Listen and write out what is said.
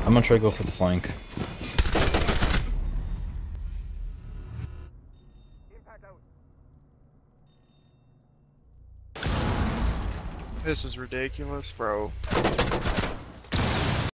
I'm gonna try to go for the flank. This is ridiculous, bro.